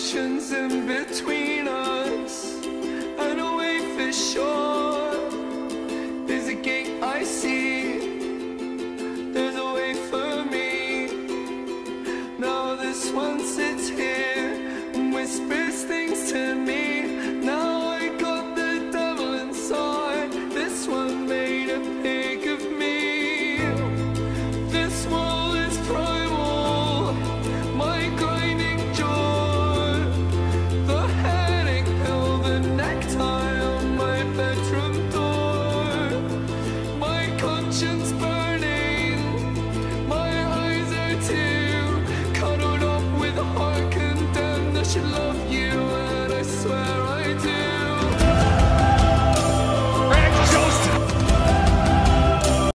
oceans in between us, and away for shore. There's a gate I see, there's a way for me. Now this one sits here and whispers